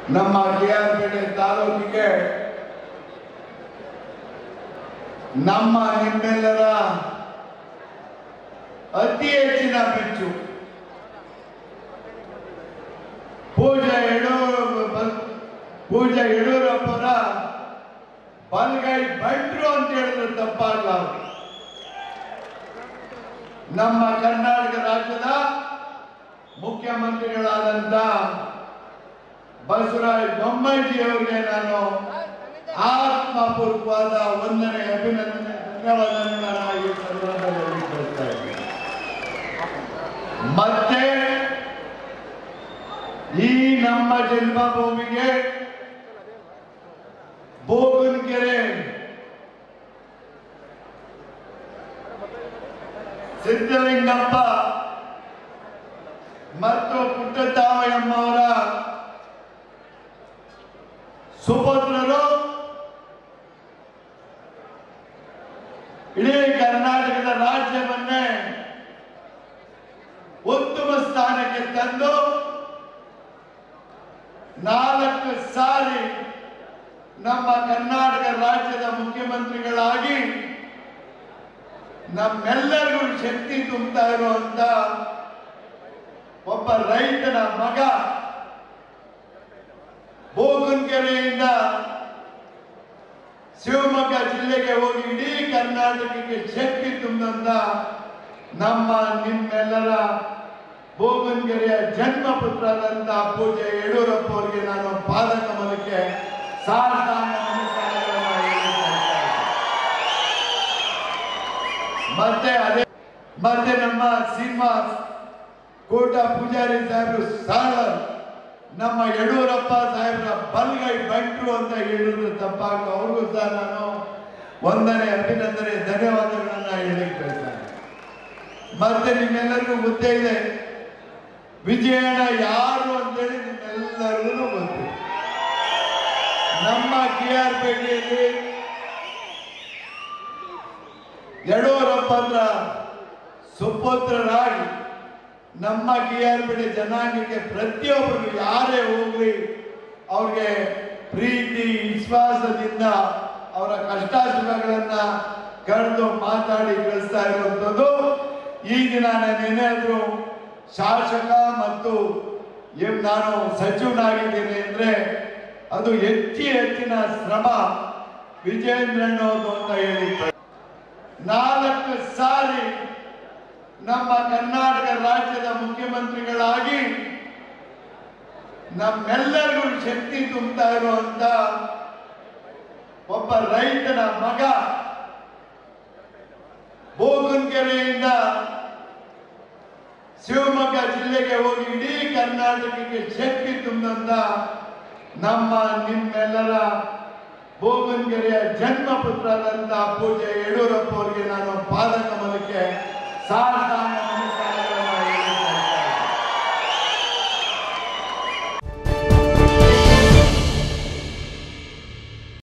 ನಮ್ಮ ಕೆಆರ್ಪೇಟೆ ತಾಲೂಕಿಗೆ ನಮ್ಮ ನಿಮ್ಮೆಲ್ಲರ ಅತಿ ಹೆಚ್ಚಿನ ಮೆಚ್ಚು ಪೂಜಾ ಯಡಿಯೂರಪ್ಪರ ಬಲಗೈ ಬಂಟ್ರು ಅಂತ ಹೇಳಿದ್ರೆ ತಪ್ಪಾಗಲ್ಲ. ನಮ್ಮ ಕರ್ನಾಟಕ ರಾಜ್ಯದ ಮುಖ್ಯಮಂತ್ರಿಗಳಾದಂತ ಬಸವರಾಜ ಬೊಮ್ಮಾಯಿ ಅವರಿಗೆ ನಾನು ಆತ್ಮಪೂರ್ವಕವಾದ ವಂದನೆ, ಅಭಿನಂದನೆ, ಧನ್ಯವಾದಗಳನ್ನು ಈ ಸಂದರ್ಭದಲ್ಲಿ ಹೇಳ್ತಾ ಇದ್ದೀನಿ. ಮತ್ತೆ ಈ ನಮ್ಮ ಜನ್ಮಭೂಮಿಗೆ ಬೋಗನಕೆರೆ ಸಿದ್ದಲಿಂಗಪ್ಪ ಮತ್ತು ಪುಟ್ಟತಾವಯ್ಯಮ್ಮವರ ಸುಪುತ್ರರು ಇಡೀ ಕರ್ನಾಟಕದ ರಾಜ್ಯವನ್ನೇ ಉತ್ತಮ ಸ್ಥಾನಕ್ಕೆ ತಂದು 4 ಸಾರಿ ನಮ್ಮ ಕರ್ನಾಟಕ ರಾಜ್ಯದ ಮುಖ್ಯಮಂತ್ರಿಗಳಾಗಿ ನಮ್ಮೆಲ್ಲರಿಗೂ ಶಕ್ತಿ ತುಂಬುತ್ತಾ ಇರುವಂತ ಒಬ್ಬ ರೈತನ ಮಗ, ಬೋಗನಕೆರೆಯಿಂದ ಶಿವಮೊಗ್ಗ ಜಿಲ್ಲೆಗೆ ಹೋಗಿ ಇಡೀ ಕರ್ನಾಟಕಕ್ಕೆ ಶಕ್ತಿ ತುಂಬಿದಂತ ನಮ್ಮ ನಿಮ್ಮೆಲ್ಲರ ಬೋಗನಕೆರೆಯ ಜನ್ಮಪುತ್ರರಾದಂತ ಪೂಜ್ಯ ಯಡಿಯೂರಪ್ಪ ಅವರಿಗೆ ನಾನು ಪಾದ ಕಮಲಕ್ಕೆ ಸಾಷ್ಟಾಂಗ ನಮಸ್ಕಾರಗಳನ್ನು ಹೇಳಿದ್ದೇನೆ. ಮತ್ತೆ ನಮ್ಮ ಶ್ರೀನಿವಾಸ್ ಕೋಟ ಪೂಜಾರಿ ಸಾಹೇಬರು ಸಾಳ ನಮ್ಮ ಯಡಿಯೂರಪ್ಪ ಸಾಹೇಬ್ರ ಬಲಗೈ ಬಂಟ್ರು ಅಂತ ಹೇಳಿದ್ರು ತಪ್ಪಾಗ, ಅವ್ರಿಗೂ ಸಹ ನಾನು ವಂದನೆ, ಅಭಿನಂದನೆ, ಧನ್ಯವಾದಗಳನ್ನ ಹೇಳಿಕ್ ಬಯಸ್ತೇನೆ. ಮತ್ತೆ ನಿಮ್ಮೆಲ್ಲರಿಗೂ ಗೊತ್ತೇ ಇದೆ ವಿಜಯಣ್ಣ ಯಾರು ಅಂತೇಳಿ ನಿಮ್ಮೆಲ್ಲರಿಗೂ ಗೊತ್ತು. ನಮ್ಮ ಕೆಆರ್ಪೇಟೆಯಲ್ಲಿ ಯಡಿಯೂರಪ್ಪರ ಸುಪುತ್ರರಾಗಿ ನಮ್ಮ ಕೆಆರ್ಪೇಟೆ ಜನಾಂಗಕ್ಕೆ ಪ್ರತಿಯೊಬ್ಬರಿಗೂ ಯಾರೇ ಹೋಗ್ಲಿ ಅವ್ರಿಗೆ ಪ್ರೀತಿ ವಿಶ್ವಾಸದಿಂದ ಅವರ ಕಷ್ಟ ಸುಖಗಳನ್ನ ಕರೆದು ಮಾತಾಡಿ ಕಳಿಸ್ತಾ ಇರುವಂಥದ್ದು. ಈ ದಿನ ನಾನೇನಾದ್ರೂ ಶಾಸಕ ಮತ್ತು ನಾನು ಸಚಿವನಾಗಿದ್ದೇನೆ ಅಂದ್ರೆ ಅದು ಹೆಚ್ಚಿನ ಶ್ರಮ ವಿಜಯೇಂದ್ರಣ್ಣವ್ರದ್ದು ಅಂತ ಹೇಳಿ 4 ಸಾರಿ ನಮ್ಮ ಕರ್ನಾಟಕ ರಾಜ್ಯದ ಮುಖ್ಯಮಂತ್ರಿಗಳಾಗಿ ನಮ್ಮೆಲ್ಲರಿಗೂ ಶಕ್ತಿ ತುಂಬುತ್ತಾ ಇರುವಂತ ಒಬ್ಬ ರೈತನ ಮಗ, ಬೋಗನಕೆರೆಯಿಂದ ಶಿವಮೊಗ್ಗ ಜಿಲ್ಲೆಗೆ ಹೋಗಿ ಇಡೀ ಕರ್ನಾಟಕಕ್ಕೆ ಶಕ್ತಿ ತುಂಬಿದಂತ ನಮ್ಮ ನಿಮ್ಮೆಲ್ಲರ ಬೋಗನಕೆರೆಯ ಜನ್ಮಪುತ್ರರಾದಂತ ಪೂಜ್ಯ ಯಡಿಯೂರಪ್ಪ ಅವರಿಗೆ ನಾನು ಪಾದ ಕಮಲಕ್ಕೆ ಸಾಷ್ಟಾಂಗ